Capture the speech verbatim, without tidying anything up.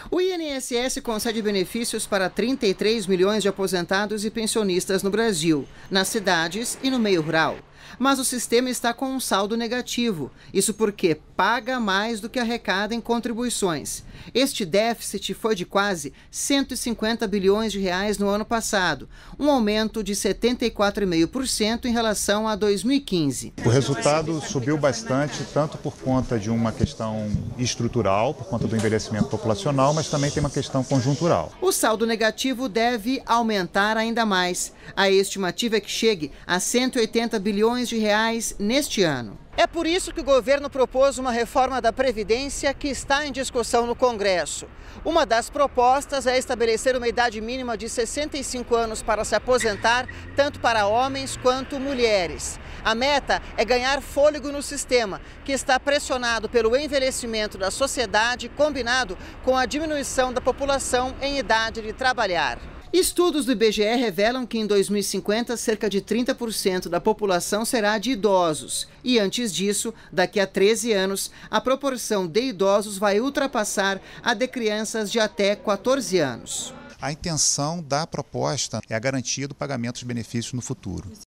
O I N S S concede benefícios para trinta e três milhões de aposentados e pensionistas no Brasil, nas cidades e no meio rural. Mas o sistema está com um saldo negativo. Isso porque paga mais do que arrecada em contribuições. Este déficit foi de quase cento e cinquenta bilhões de reais no ano passado, um aumento de setenta e quatro vírgula cinco por cento em relação a dois mil e quinze. O resultado subiu bastante, tanto por conta de uma questão estrutural, por conta do envelhecimento populacional, mas também tem uma questão conjuntural. O saldo negativo deve aumentar ainda mais. A estimativa é que chegue a cento e oitenta bilhões de reais neste ano. É por isso que o governo propôs uma reforma da Previdência que está em discussão no Congresso. Uma das propostas é estabelecer uma idade mínima de sessenta e cinco anos para se aposentar, tanto para homens quanto mulheres. A meta é ganhar fôlego no sistema, que está pressionado pelo envelhecimento da sociedade, combinado com a diminuição da população em idade de trabalhar. Estudos do I B G E revelam que em dois mil e cinquenta, cerca de trinta por cento da população será de idosos. E antes disso, daqui a treze anos, a proporção de idosos vai ultrapassar a de crianças de até quatorze anos. A intenção da proposta é a garantia do pagamento dos benefícios no futuro.